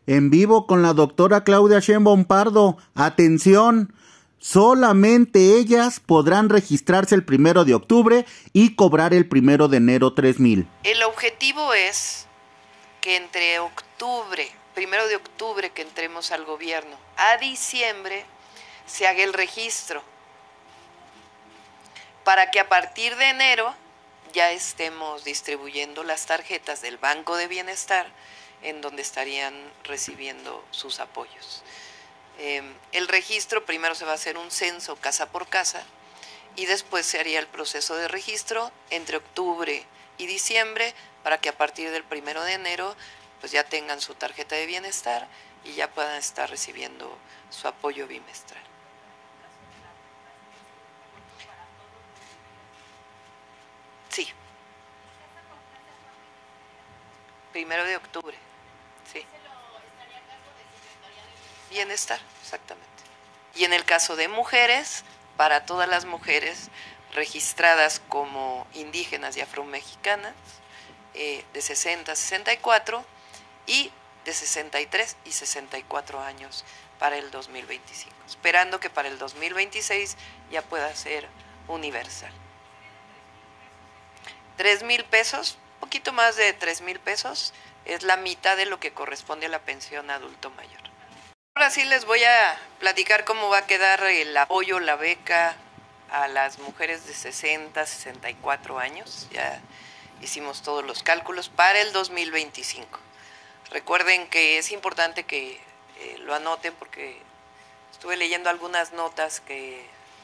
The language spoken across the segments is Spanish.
En vivo con la doctora Claudia Sheinbaum Pardo. Atención, solamente ellas podrán registrarse el 1 de octubre y cobrar el 1 de enero 3,000. El objetivo es que entre octubre, 1 de octubre que entremos al gobierno, a diciembre se haga el registro, para que a partir de enero ya estemos distribuyendo las tarjetas del Banco de Bienestar en donde estarían recibiendo sus apoyos. El registro, primero se va a hacer un censo casa por casa y después se haría el proceso de registro entre octubre y diciembre para que a partir del 1 de enero pues ya tengan su tarjeta de bienestar y ya puedan estar recibiendo su apoyo bimestral. Sí. 1 de octubre. Sí. Bienestar, exactamente. Y en el caso de mujeres, para todas las mujeres registradas como indígenas y afromexicanas, de 60 a 64 y de 63 y 64 años para el 2025, esperando que para el 2026 ya pueda ser universal. 3,000 pesos, poquito más de 3,000 pesos, es la mitad de lo que corresponde a la pensión adulto mayor. Ahora sí les voy a platicar cómo va a quedar el apoyo, la beca a las mujeres de 60, 64 años. Ya hicimos todos los cálculos para el 2025. Recuerden que es importante que lo anoten porque estuve leyendo algunas notas que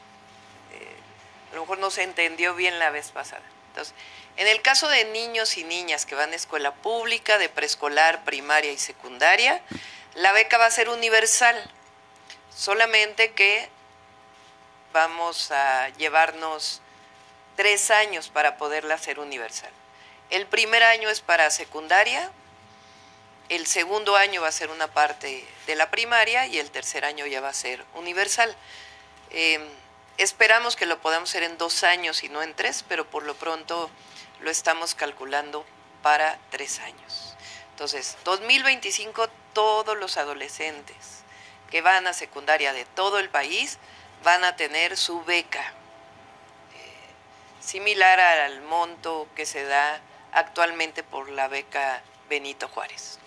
a lo mejor no se entendió bien la vez pasada. Entonces, en el caso de niños y niñas que van a escuela pública, de preescolar, primaria y secundaria, la beca va a ser universal, solamente que vamos a llevarnos 3 años para poderla hacer universal. El primer año es para secundaria, el segundo año va a ser una parte de la primaria y el tercer año ya va a ser universal. Esperamos que lo podamos hacer en 2 años y no en 3, pero por lo pronto lo estamos calculando para 3 años. Entonces, 2025 todos los adolescentes que van a secundaria de todo el país van a tener su beca, similar al monto que se da actualmente por la beca Benito Juárez.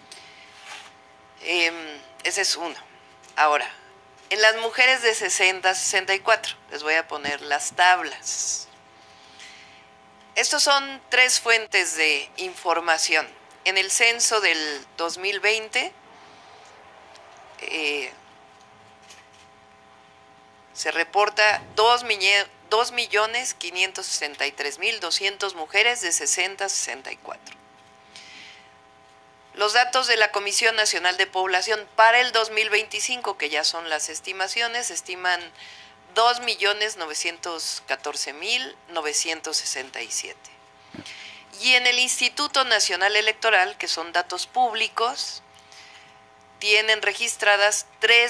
Ese es uno. Ahora, en las mujeres de 60 a 64, les voy a poner las tablas. Estos son 3 fuentes de información. En el censo del 2020 se reporta 2.563.200 mujeres de 60 a 64. Los datos de la Comisión Nacional de Población para el 2025, que ya son las estimaciones, estiman 2.914.967. Y en el Instituto Nacional Electoral, que son datos públicos, tienen registradas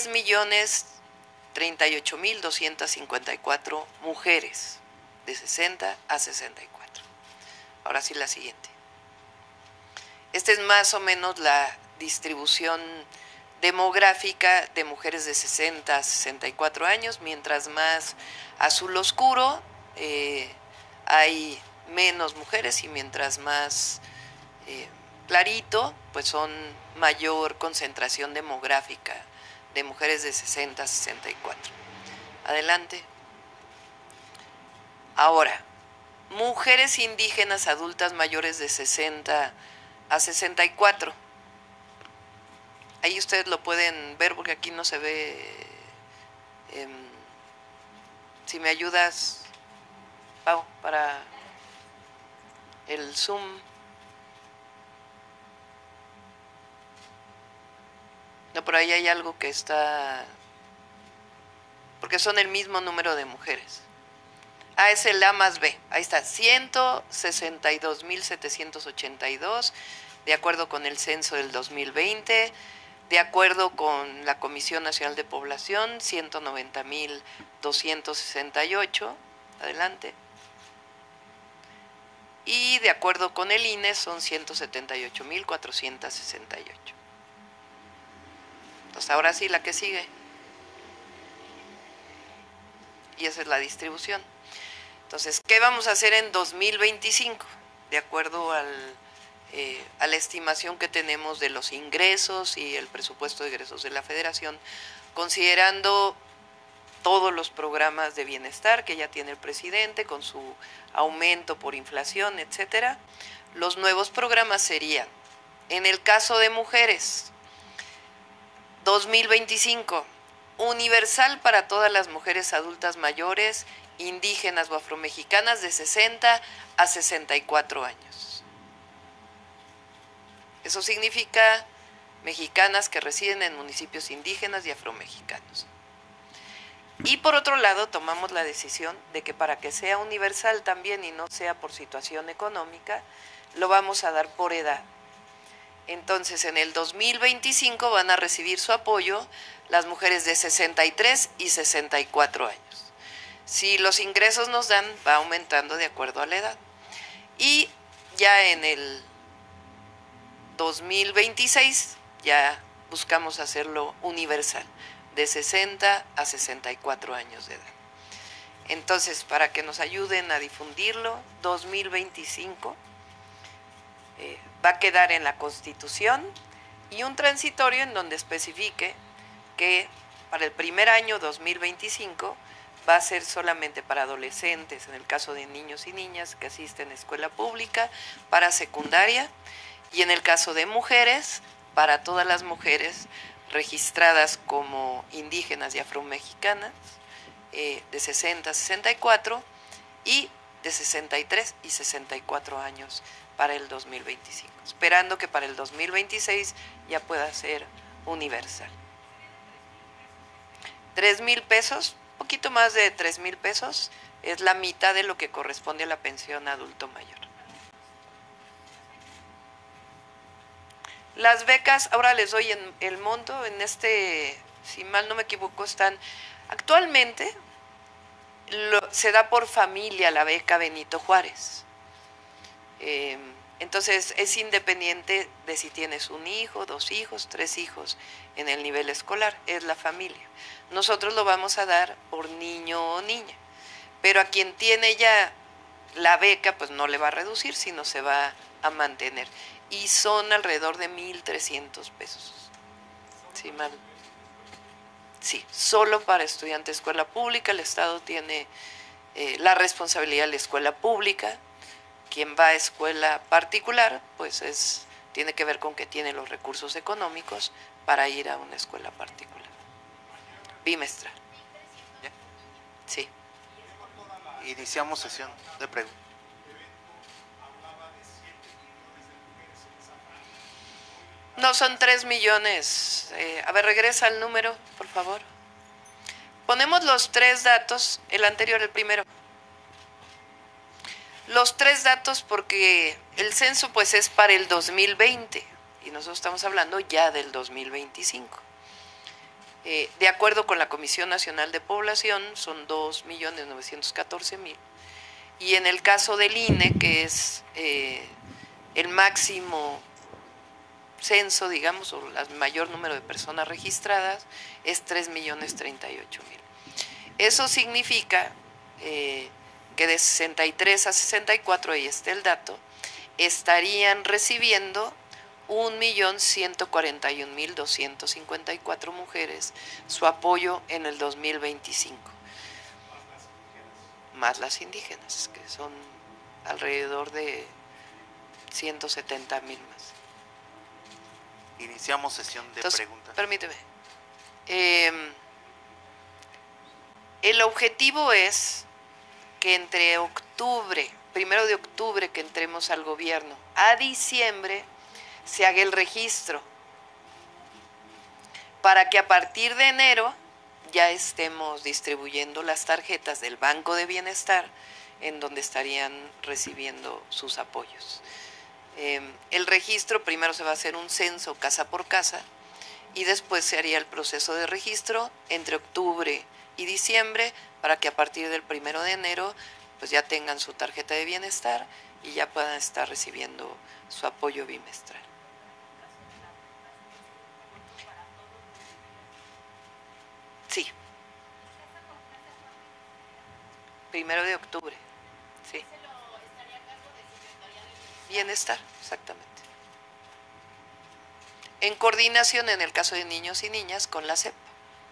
3.038.254 mujeres de 60 a 64. Ahora sí la siguiente. Esta es más o menos la distribución demográfica de mujeres de 60 a 64 años. Mientras más azul oscuro hay menos mujeres y mientras más clarito pues son mayor concentración demográfica de mujeres de 60 a 64. Adelante. Ahora, mujeres indígenas adultas mayores de 60 a 64. Ahí ustedes lo pueden ver porque aquí no se ve. Si me ayudas, Pau, para el Zoom. No, por ahí hay algo que está... Porque son el mismo número de mujeres. Ah, es el A más B. Ahí está, 162.782, de acuerdo con el censo del 2020, de acuerdo con la Comisión Nacional de Población, 190.268. Adelante. Y de acuerdo con el INE son 178.468. Pues ahora sí, la que sigue. Y esa es la distribución. Entonces, ¿qué vamos a hacer en 2025? De acuerdo a la estimación que tenemos de los ingresos y el presupuesto de egresos de la Federación, considerando todos los programas de bienestar que ya tiene el presidente con su aumento por inflación, etcétera. Los nuevos programas serían, en el caso de mujeres, 2025, universal para todas las mujeres adultas mayores, indígenas o afromexicanas de 60 a 64 años. Eso significa mexicanas que residen en municipios indígenas y afromexicanos. Y por otro lado, tomamos la decisión de que para que sea universal también y no sea por situación económica, lo vamos a dar por edad. Entonces, en el 2025 van a recibir su apoyo las mujeres de 63 y 64 años. Si los ingresos nos dan, va aumentando de acuerdo a la edad. Y ya en el 2026 ya buscamos hacerlo universal, de 60 a 64 años de edad. Entonces, para que nos ayuden a difundirlo, 2025 va a quedar en la Constitución y un transitorio en donde especifique que para el primer año 2025 va a ser solamente para adolescentes, en el caso de niños y niñas que asisten a escuela pública, para secundaria, y en el caso de mujeres, para todas las mujeres registradas como indígenas y afromexicanas, de 60 a 64 y de 63 y 64 años para el 2025, esperando que para el 2026 ya pueda ser universal. 3,000 pesos, poquito más de 3,000 pesos, es la mitad de lo que corresponde a la pensión adulto mayor. Las becas, ahora les doy el monto, en si mal no me equivoco, están actualmente, se da por familia la beca Benito Juárez. Entonces es independiente de si tienes un hijo, 2 hijos, 3 hijos en el nivel escolar, es la familia. Nosotros lo vamos a dar por niño o niña, pero a quien tiene ya la beca pues no le va a reducir, sino se va a mantener. Y son alrededor de 1,300 pesos. ¿Sí, mal? Sí, solo para estudiantes de escuela pública. El Estado tiene la responsabilidad de la escuela pública. Quien va a escuela particular, pues tiene que ver con que tiene los recursos económicos para ir a una escuela particular. Bimestral. ¿Ya? Sí. Iniciamos sesión de preguntas. No, son 3 millones. A ver, regresa al número, por favor. Ponemos los 3 datos, el anterior, el primero. Los 3 datos porque el censo pues es para el 2020 y nosotros estamos hablando ya del 2025. De acuerdo con la Comisión Nacional de Población son 2,914,000 y en el caso del INE, que es el máximo censo, digamos, o el mayor número de personas registradas, es 3,038,000. Eso significa que de 63 a 64, ahí está el dato, estarían recibiendo 1,141,254 mujeres su apoyo en el 2025. Más las indígenas, que son alrededor de 170,000 más. Iniciamos sesión de preguntas. Permíteme. El objetivo es que entre octubre, 1 de octubre que entremos al gobierno, a diciembre se haga el registro, para que a partir de enero ya estemos distribuyendo las tarjetas del Banco de Bienestar en donde estarían recibiendo sus apoyos. El registro, primero se va a hacer un censo casa por casa y después se haría el proceso de registro entre octubre y diciembre para que a partir del 1 de enero pues ya tengan su tarjeta de bienestar y ya puedan estar recibiendo su apoyo bimestral. 1 de octubre, sí. Bienestar, exactamente. En coordinación, en el caso de niños y niñas, con la SEP.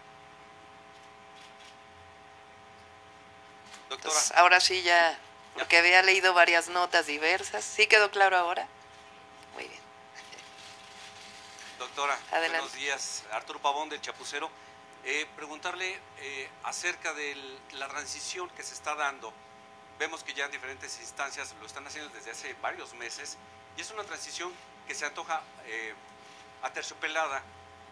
Doctora. Entonces, ahora sí ya, porque había leído varias notas diversas. ¿Sí quedó claro ahora? Muy bien. Doctora, Adelante. buenos días. Arturo Pavón del Chapucero. Preguntarle acerca de la transición que se está dando. Vemos que ya en diferentes instancias lo están haciendo desde hace varios meses y es una transición que se antoja aterciopelada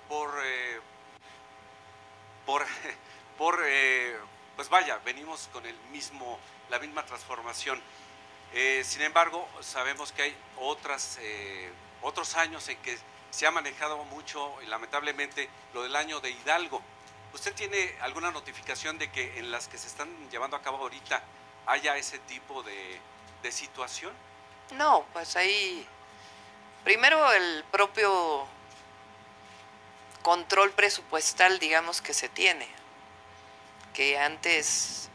pues vaya, venimos con la misma transformación. Sin embargo, sabemos que hay otros años en que se ha manejado mucho, lamentablemente, lo del año de Hidalgo. ¿Usted tiene alguna notificación de que en las que se están llevando a cabo ahorita haya ese tipo de situación? No, pues ahí, primero el propio control presupuestal, digamos, que se tiene, que antes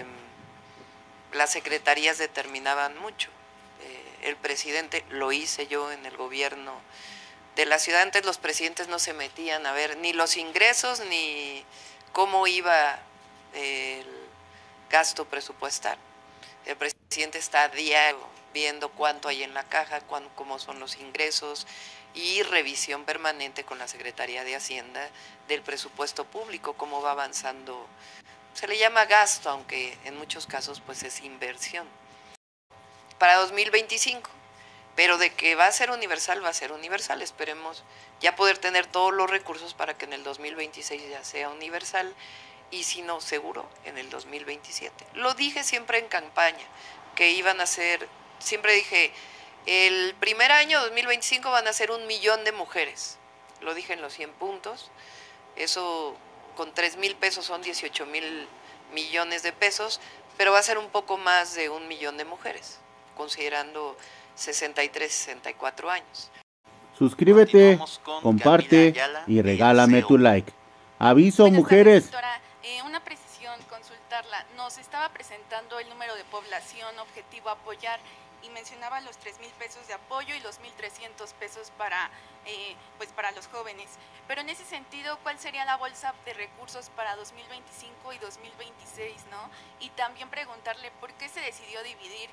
las secretarías determinaban mucho. El presidente, lo hice yo en el gobierno de la ciudad, antes los presidentes no se metían a ver ni los ingresos ni cómo iba el gasto presupuestal. El presidente está a diario viendo cuánto hay en la caja, cómo son los ingresos y revisión permanente con la Secretaría de Hacienda del presupuesto público, cómo va avanzando. Se le llama gasto, aunque en muchos casos pues es inversión. Para 2025. Pero de que va a ser universal, esperemos ya poder tener todos los recursos para que en el 2026 ya sea universal, y si no, seguro, en el 2027. Lo dije siempre en campaña, que iban a ser, siempre dije, el primer año, 2025, van a ser 1 millón de mujeres. Lo dije en los 100 puntos, eso con 3,000 pesos son 18,000 millones de pesos, pero va a ser un poco más de 1 millón de mujeres, considerando 63, 64 años. Suscríbete, comparte y regálame tu like. Aviso, Buenas mujeres. tardes, doctora. Una precisión, consultarla. Nos estaba presentando el número de población objetivo a apoyar y mencionaba los 3,000 pesos de apoyo y los 1,300 pesos para los jóvenes. Pero en ese sentido, ¿cuál sería la bolsa de recursos para 2025 y 2026, no? Y también preguntarle por qué se decidió dividir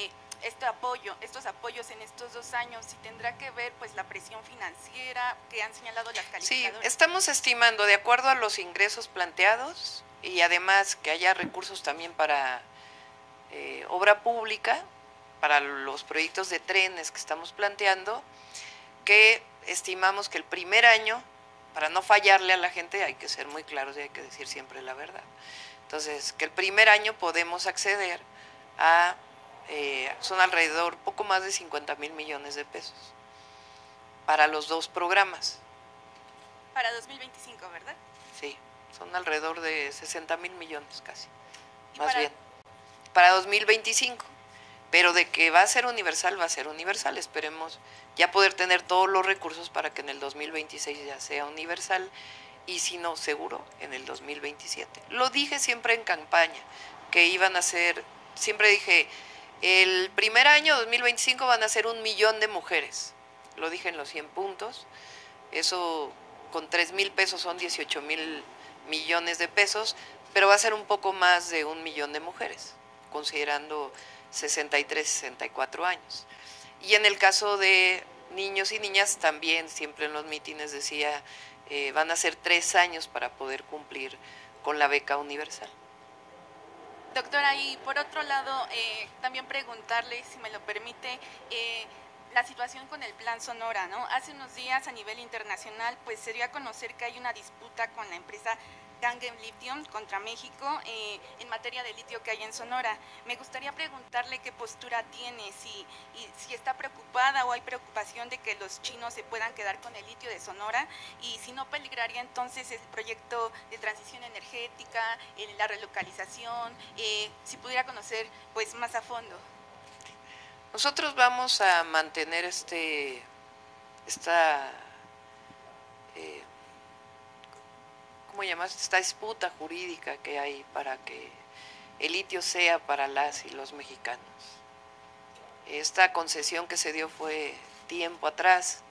estos apoyos en estos 2 años, si tendrá que ver pues la presión financiera que han señalado las calificadoras. Sí, estamos estimando de acuerdo a los ingresos planteados y además que haya recursos también para obra pública, para los proyectos de trenes que estamos planteando, que estimamos que el primer año, para no fallarle a la gente, hay que ser muy claros y hay que decir siempre la verdad. Entonces, que el primer año podemos acceder a, son alrededor, poco más de 50,000 millones de pesos para los 2 programas. Para 2025, ¿verdad? Sí, son alrededor de 60,000 millones casi, ¿Y más bien. Para 2025. Pero de que va a ser universal, esperemos ya poder tener todos los recursos para que en el 2026 ya sea universal, y si no, seguro, en el 2027. Lo dije siempre en campaña, que iban a ser, siempre dije, el primer año, 2025, van a ser 1 millón de mujeres. Lo dije en los 100 puntos, eso con 3,000 pesos son 18,000 millones de pesos, pero va a ser un poco más de 1 millón de mujeres, considerando 63, 64 años. Y en el caso de niños y niñas también, siempre en los mítines decía, van a ser 3 años para poder cumplir con la beca universal. Doctora, y por otro lado, también preguntarle, si me lo permite, la situación con el Plan Sonora, ¿no? Hace unos días a nivel internacional pues se dio a conocer que hay una disputa con la empresa Gangen Lithium contra México en materia de litio que hay en Sonora. Me gustaría preguntarle qué postura tiene, si está preocupada o hay preocupación de que los chinos se puedan quedar con el litio de Sonora, y si no peligraría entonces el proyecto de transición energética, la relocalización, si pudiera conocer pues más a fondo. Nosotros vamos a mantener ¿cómo llamas? Esta disputa jurídica que hay para que el litio sea para las y los mexicanos. Esta concesión que se dio fue tiempo atrás,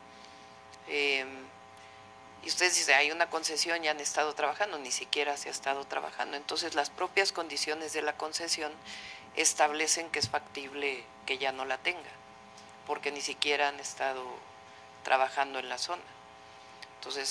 y ustedes dicen, hay una concesión, ya han estado trabajando, ni siquiera se ha estado trabajando. Entonces las propias condiciones de la concesión establecen que es factible que ya no la tenga, porque ni siquiera han estado trabajando en la zona. Entonces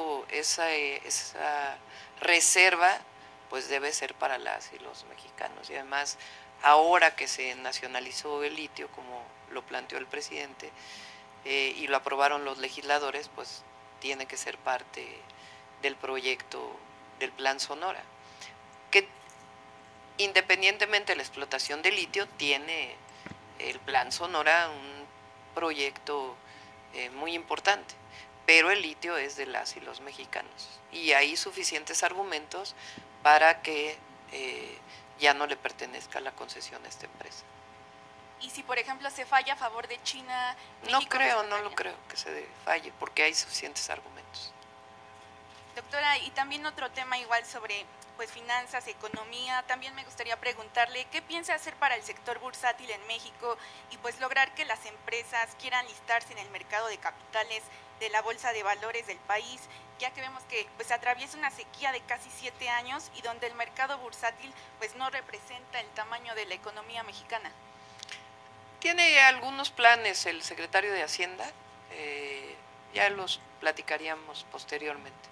esa reserva pues debe ser para las y los mexicanos. Y además, ahora que se nacionalizó el litio, como lo planteó el presidente, y lo aprobaron los legisladores, pues tiene que ser parte del proyecto del Plan Sonora, que independientemente de la explotación de litio, tiene el Plan Sonora un proyecto muy importante, pero el litio es de las y los mexicanos, y hay suficientes argumentos para que ya no le pertenezca la concesión a esta empresa. Y si, por ejemplo, se falla a favor de China, no lo creo que se falle, porque hay suficientes argumentos. Doctora, y también otro tema igual sobre pues finanzas, economía, también me gustaría preguntarle qué piensa hacer para el sector bursátil en México y pues lograr que las empresas quieran listarse en el mercado de capitales de la Bolsa de Valores del país, ya que vemos que pues atraviesa una sequía de casi 7 años y donde el mercado bursátil pues no representa el tamaño de la economía mexicana. Tiene algunos planes el secretario de Hacienda, ya los platicaríamos posteriormente.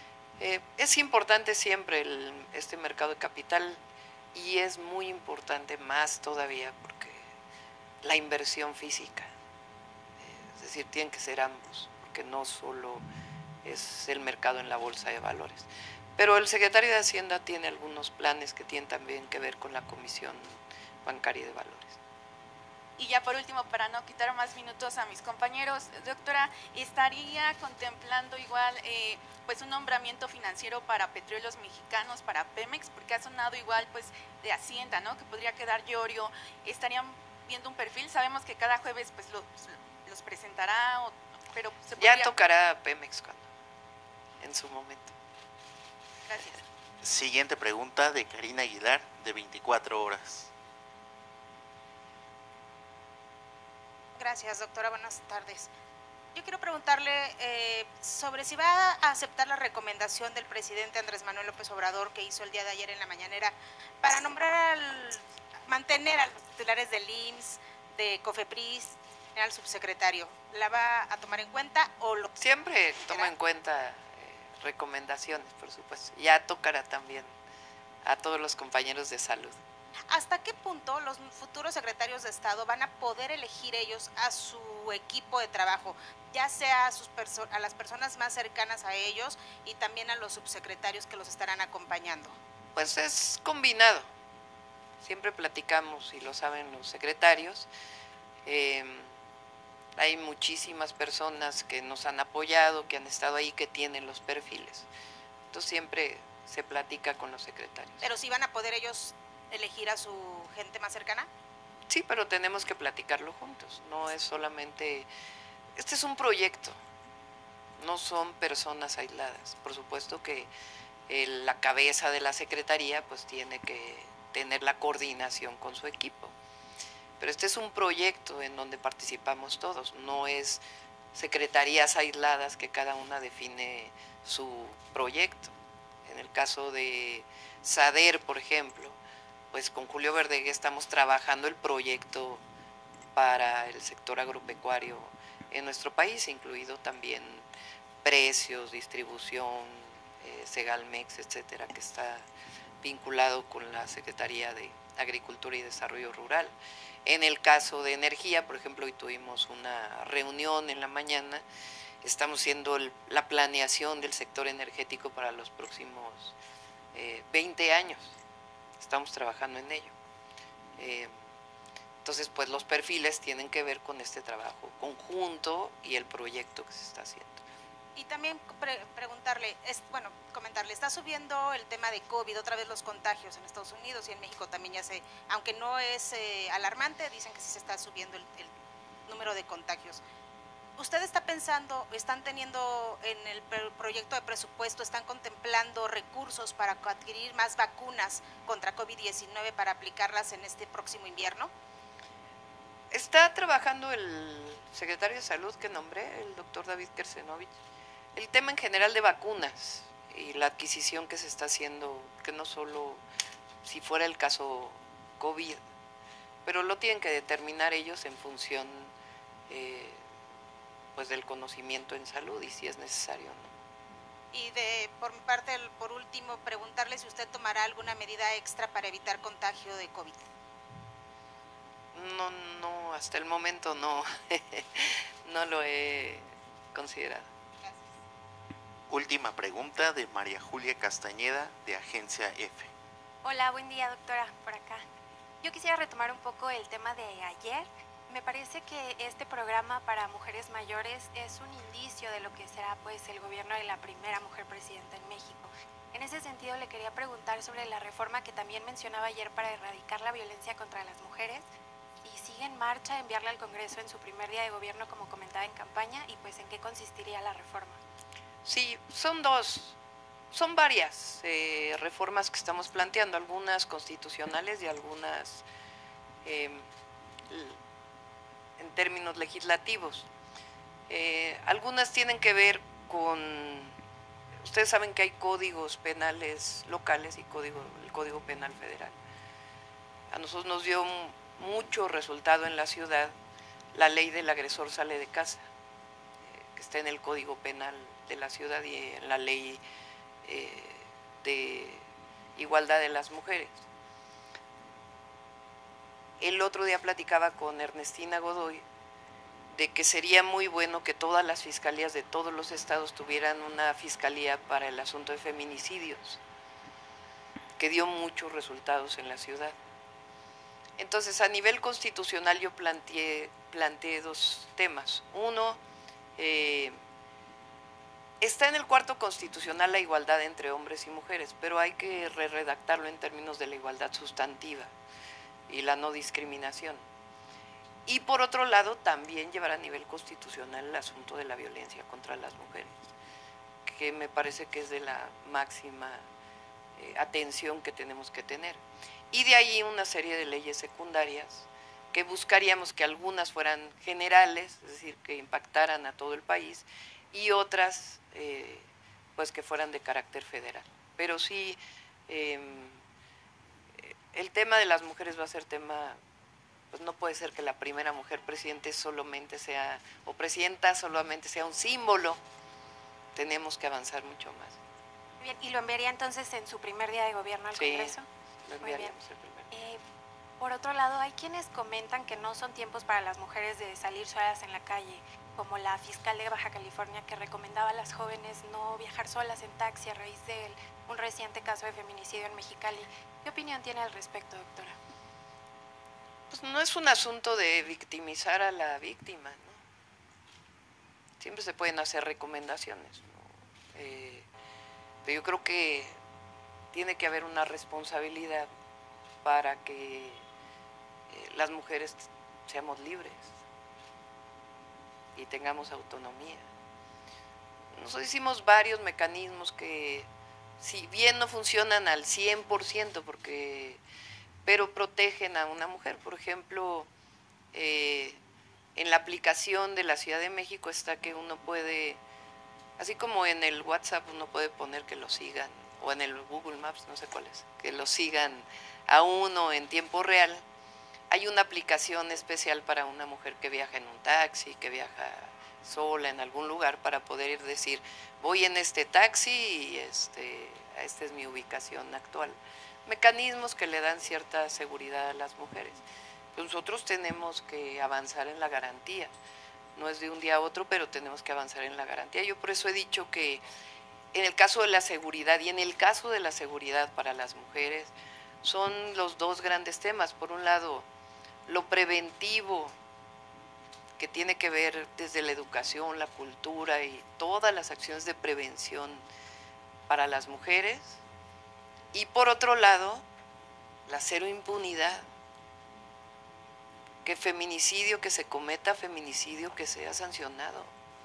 Es importante siempre este mercado de capital, y es muy importante más todavía porque la inversión física, es decir, tienen que ser ambos, porque no solo es el mercado en la bolsa de valores. Pero el secretario de Hacienda tiene algunos planes que tienen también que ver con la Comisión Bancaria de Valores. Y ya por último, para no quitar más minutos a mis compañeros, doctora, ¿estaría contemplando igual pues un nombramiento financiero para Petróleos Mexicanos, para Pemex? Porque ha sonado igual pues de Hacienda, ¿no? Que podría quedar Llorio. ¿Estarían viendo un perfil? Sabemos que cada jueves pues los presentará, pero se podría... Ya tocará Pemex en su momento. Gracias. Siguiente pregunta de Karina Aguilar, de 24 horas. Gracias, doctora. Buenas tardes. Yo quiero preguntarle sobre si va a aceptar la recomendación del presidente Andrés Manuel López Obrador que hizo el día de ayer en la mañanera para mantener a los titulares del IMSS, de COFEPRIS, al subsecretario. ¿La va a tomar en cuenta o lo Siempre toma en cuenta recomendaciones, por supuesto. Ya tocará también a todos los compañeros de salud. ¿Hasta qué punto los futuros secretarios de Estado van a poder elegir ellos a su equipo de trabajo, ya sea a las personas más cercanas a ellos y también a los subsecretarios que los estarán acompañando? Pues es combinado. Siempre platicamos, y lo saben los secretarios, hay muchísimas personas que nos han apoyado, que han estado ahí, que tienen los perfiles. Entonces siempre se platica con los secretarios. ¿Pero sí van a poder ellos elegir a su gente más cercana? Sí, pero tenemos que platicarlo juntos. No es solamente... Este es un proyecto, no son personas aisladas. Por supuesto que la cabeza de la secretaría pues tiene que tener la coordinación con su equipo. Pero este es un proyecto en donde participamos todos, no es secretarías aisladas que cada una define su proyecto. En el caso de SADER, por ejemplo, pues con Julio Verdeguer estamos trabajando el proyecto para el sector agropecuario en nuestro país, incluido también precios, distribución, Segalmex, etcétera, que está vinculado con la Secretaría de Agricultura y Desarrollo Rural. En el caso de energía, por ejemplo, hoy tuvimos una reunión en la mañana, estamos haciendo la planeación del sector energético para los próximos 20 años. Estamos trabajando en ello. Entonces, pues los perfiles tienen que ver con este trabajo conjunto y el proyecto que se está haciendo. Y también comentarle, está subiendo el tema de COVID, otra vez los contagios en Estados Unidos y en México también aunque no es alarmante, dicen que sí se está subiendo el número de contagios. ¿Usted está pensando, están teniendo en el proyecto de presupuesto, están contemplando recursos para adquirir más vacunas contra COVID-19 para aplicarlas en este próximo invierno? Está trabajando el secretario de Salud que nombré, el doctor David Kersenovich, el tema en general de vacunas y la adquisición que se está haciendo, que no solo si fuera el caso COVID, pero lo tienen que determinar ellos en función pues del conocimiento en salud y si es necesario, ¿no? Y por mi parte, por último, preguntarle si usted tomará alguna medida extra para evitar contagio de COVID. No, hasta el momento no, no lo he considerado. Gracias. Última pregunta de María Julia Castañeda, de Agencia F. Hola, buen día, doctora, por acá. Yo quisiera retomar un poco el tema de ayer. Me parece que este programa para mujeres mayores es un indicio de lo que será pues el gobierno de la primera mujer presidenta en México. En ese sentido le quería preguntar sobre la reforma que también mencionaba ayer para erradicar la violencia contra las mujeres, y sigue en marcha enviarla al Congreso en su primer día de gobierno como comentaba en campaña, y pues en qué consistiría la reforma. Sí, son varias reformas que estamos planteando, algunas constitucionales y algunas en términos legislativos. Algunas tienen que ver con, ustedes saben que hay códigos penales locales y el Código Penal Federal. A nosotros nos dio mucho resultado en la ciudad la ley del agresor sale de casa, que está en el Código Penal de la ciudad y en la ley de igualdad de las mujeres. El otro día platicaba con Ernestina Godoy de que sería muy bueno que todas las fiscalías de todos los estados tuvieran una fiscalía para el asunto de feminicidios, que dio muchos resultados en la ciudad. Entonces, a nivel constitucional yo planteé dos temas. Uno, está en el cuarto constitucional la igualdad entre hombres y mujeres, pero hay que redactarlo en términos de la igualdad sustantiva y la no discriminación. Y por otro lado, también llevar a nivel constitucional el asunto de la violencia contra las mujeres, que me parece que es de la máxima atención que tenemos que tener. Y de ahí una serie de leyes secundarias que buscaríamos que algunas fueran generales, es decir, que impactaran a todo el país, y otras pues que fueran de carácter federal. Pero sí, el tema de las mujeres va a ser tema, pues no puede ser que la primera mujer presidente solamente sea, o presidenta solamente sea un símbolo, tenemos que avanzar mucho más. Bien, ¿y lo enviaría entonces en su primer día de gobierno al Congreso? Lo enviaríamos el primero. Por otro lado, hay quienes comentan que no son tiempos para las mujeres de salir solas en la calle, como la fiscal de Baja California que recomendaba a las jóvenes no viajar solas en taxi a raíz de un reciente caso de feminicidio en Mexicali. ¿Qué opinión tiene al respecto, doctora? Pues no es un asunto de victimizar a la víctima, ¿no? Siempre se pueden hacer recomendaciones, ¿no? Pero yo creo que tiene que haber una responsabilidad para que las mujeres seamos libres y tengamos autonomía. Nosotros hicimos varios mecanismos que, si bien no funcionan al 100%, pero protegen a una mujer. Por ejemplo, en la aplicación de la Ciudad de México está que uno puede, así como en el WhatsApp uno puede poner que lo sigan, o en el Google Maps, no sé cuál es, que lo sigan a uno en tiempo real. Hay una aplicación especial para una mujer que viaja en un taxi, que viaja sola en algún lugar, para poder decir, voy en este taxi y esta es mi ubicación actual. Mecanismos que le dan cierta seguridad a las mujeres. Nosotros tenemos que avanzar en la garantía. No es de un día a otro, pero tenemos que avanzar en la garantía. Yo por eso he dicho que en el caso de la seguridad y en el caso de la seguridad para las mujeres son los dos grandes temas. Por un lado, lo preventivo, que tiene que ver desde la educación, la cultura y todas las acciones de prevención para las mujeres. Y por otro lado, la cero impunidad, que feminicidio, que se cometa feminicidio, que sea sancionado.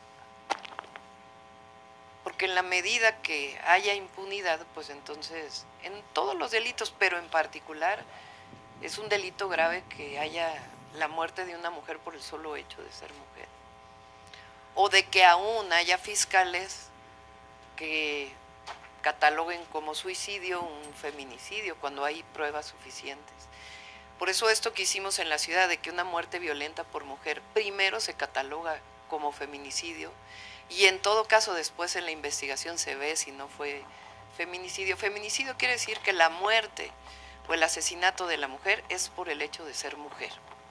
Porque en la medida que haya impunidad, pues entonces, en todos los delitos, pero en particular, es un delito grave que haya la muerte de una mujer por el solo hecho de ser mujer. O de que aún haya fiscales que cataloguen como suicidio un feminicidio cuando hay pruebas suficientes. Por eso esto que hicimos en la ciudad de que una muerte violenta por mujer primero se cataloga como feminicidio y en todo caso después en la investigación se ve si no fue feminicidio. Feminicidio quiere decir que la muerte o el asesinato de la mujer es por el hecho de ser mujer.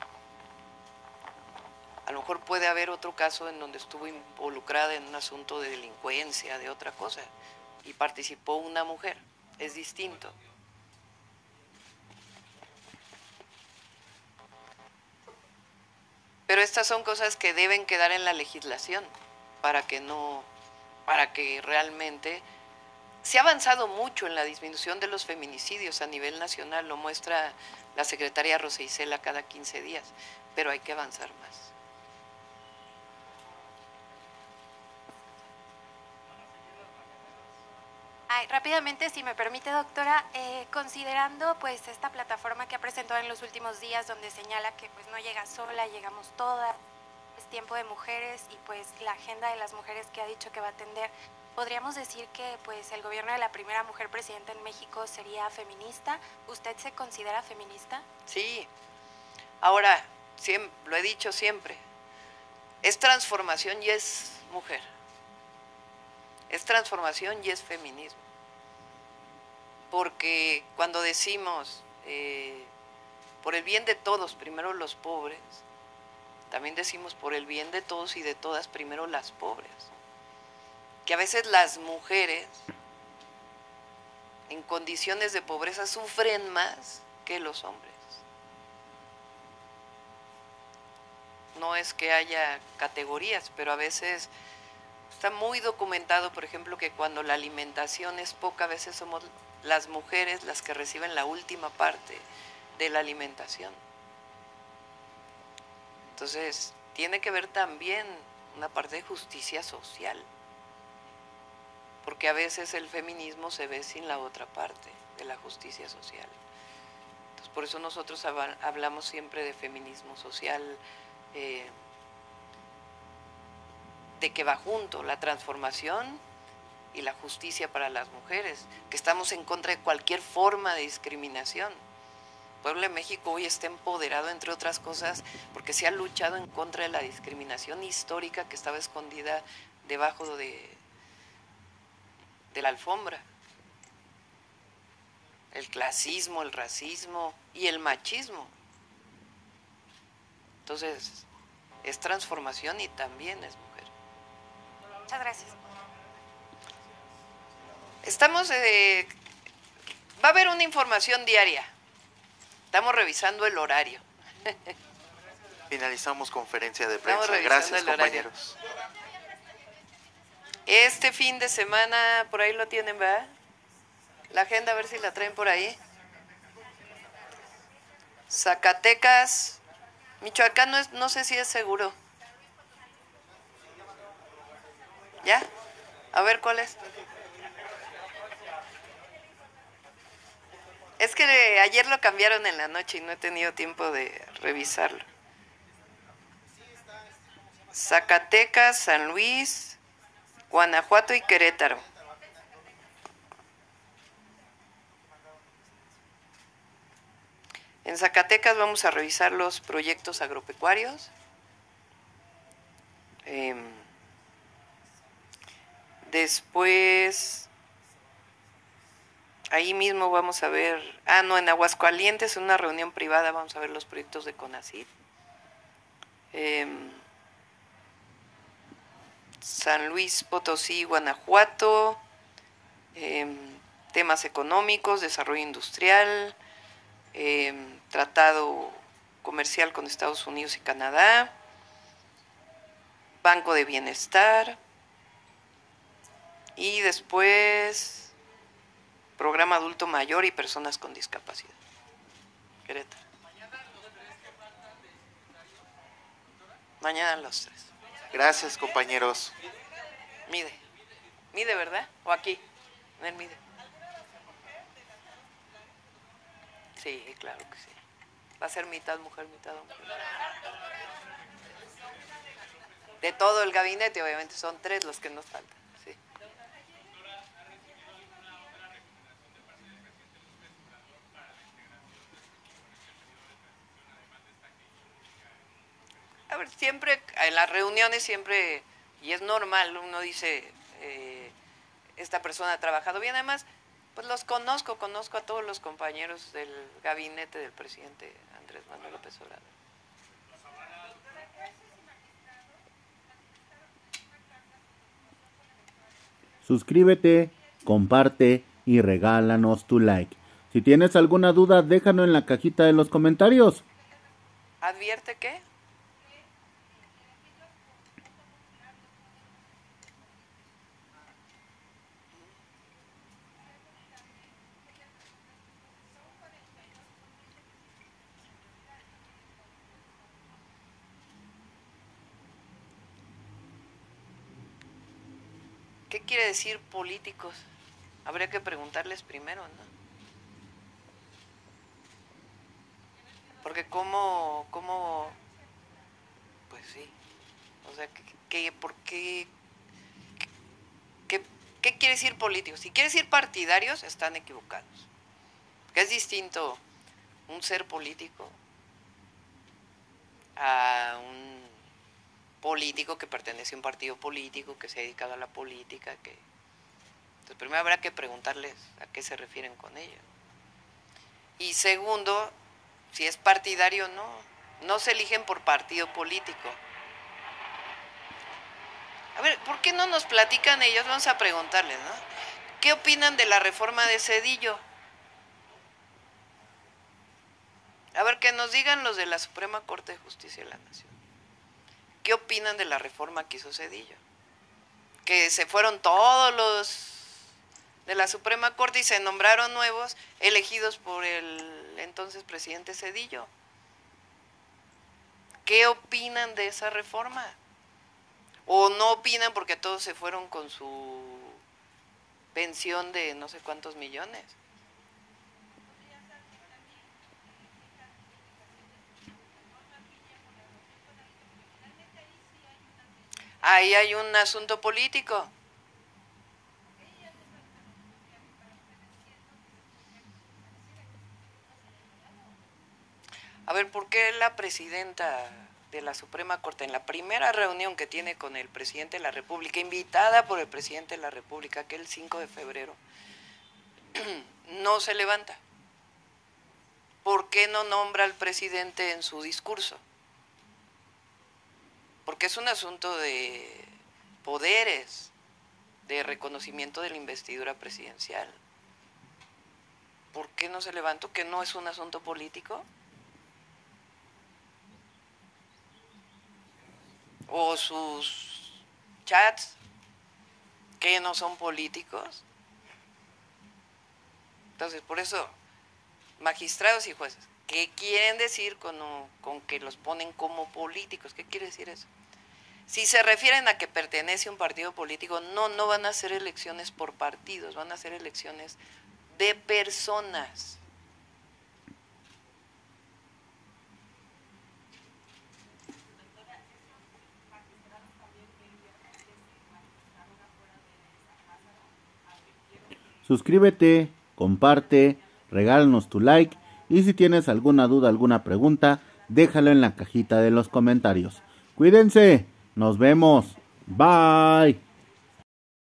A lo mejor puede haber otro caso en donde estuvo involucrada en un asunto de delincuencia, de otra cosa, y participó una mujer. Es distinto. Pero estas son cosas que deben quedar en la legislación para que realmente se ha avanzado mucho en la disminución de los feminicidios a nivel nacional, lo muestra la secretaria Rosa Isela cada 15 días, pero hay que avanzar más. Ay, rápidamente, si me permite, doctora, considerando pues esta plataforma que ha presentado en los últimos días donde señala que pues no llega sola, llegamos todas, es tiempo de mujeres y pues la agenda de las mujeres que ha dicho que va a atender, ¿podríamos decir que pues el gobierno de la primera mujer presidenta en México sería feminista? ¿Usted se considera feminista? Sí. Ahora, lo he dicho siempre, es transformación y es mujer. Es transformación y es feminismo. Porque cuando decimos por el bien de todos, primero los pobres, también decimos por el bien de todos y de todas, primero las pobres. Que a veces las mujeres en condiciones de pobreza sufren más que los hombres. No es que haya categorías, pero a veces está muy documentado, por ejemplo, que cuando la alimentación es poca, a veces somos las mujeres las que reciben la última parte de la alimentación. Entonces, tiene que ver también una parte de justicia social, porque a veces el feminismo se ve sin la otra parte de la justicia social. Entonces, por eso nosotros hablamos siempre de feminismo social, de que va junto la transformación y la justicia para las mujeres, que estamos en contra de cualquier forma de discriminación. El pueblo de México hoy está empoderado, entre otras cosas, porque se ha luchado en contra de la discriminación histórica que estaba escondida debajo de la alfombra. El clasismo, el racismo y el machismo. Entonces, es transformación y también es mujer. Muchas gracias. Va a haber una información diaria. Estamos revisando el horario. Finalizamos conferencia de Estamos prensa. revisando Gracias, el horario. compañeros. Este fin de semana, por ahí lo tienen, ¿verdad? La agenda, a ver si la traen por ahí. Zacatecas, Michoacán, no sé si es seguro. ¿Ya? A ver, ¿cuál es? Es que ayer lo cambiaron en la noche y no he tenido tiempo de revisarlo. Zacatecas, San Luis, Guanajuato y Querétaro. En Zacatecas vamos a revisar los proyectos agropecuarios. Después, ahí mismo vamos a ver, en Aguascalientes, en una reunión privada, vamos a ver los proyectos de CONACYT. San Luis Potosí, Guanajuato, temas económicos, desarrollo industrial, tratado comercial con Estados Unidos y Canadá, Banco de Bienestar, y después programa adulto mayor y personas con discapacidad. Querétaro. Mañana los 3. Gracias, compañeros. Mide, ¿verdad? ¿O aquí? En el mide. Sí, claro que sí. Va a ser mitad mujer, mitad hombre. De todo el gabinete, obviamente, son 3 los que nos faltan. Sí. A ver, siempre, en las reuniones siempre, y es normal, uno dice, esta persona ha trabajado bien, además, pues los conozco a todos los compañeros del gabinete del presidente Andrés Manuel López Obrador. Suscríbete, comparte y regálanos tu like. Si tienes alguna duda, déjalo en la cajita de los comentarios. ¿Advierte qué? ¿Qué quiere decir políticos? Habría que preguntarles primero, ¿no? Porque pues sí, o sea, ¿por qué? ¿Qué quiere decir políticos? Si quiere decir partidarios, están equivocados. Que es distinto un ser político a un político que pertenece a un partido político, que se ha dedicado a la política, Entonces primero habrá que preguntarles a qué se refieren con ello. Y segundo, si es partidario, no se eligen por partido político. A ver, ¿por qué no nos platican ellos? Vamos a preguntarles, ¿no? ¿Qué opinan de la reforma de Zedillo? A ver, que nos digan los de la Suprema Corte de Justicia de la Nación. ¿Qué opinan de la reforma que hizo Zedillo? Que se fueron todos los de la Suprema Corte y se nombraron nuevos, elegidos por el entonces presidente Zedillo. ¿Qué opinan de esa reforma? ¿O no opinan porque todos se fueron con su pensión de no sé cuántos millones? Ahí hay un asunto político. A ver, ¿por qué la presidenta de la Suprema Corte, en la primera reunión que tiene con el presidente de la República, invitada por el presidente de la República, aquel 5 de febrero, no se levanta? ¿Por qué no nombra al presidente en su discurso? Porque es un asunto de poderes, de reconocimiento de la investidura presidencial. ¿Por qué no se levantó? ¿Que no es un asunto político? ¿O sus chats, que no son políticos? Entonces, por eso, magistrados y jueces, ¿qué quieren decir con que los ponen como políticos? ¿Qué quiere decir eso? Si se refieren a que pertenece a un partido político, no van a ser elecciones por partidos, van a ser elecciones de personas. Suscríbete, comparte, regálanos tu like y si tienes alguna duda, alguna pregunta, déjalo en la cajita de los comentarios. Cuídense, nos vemos, bye.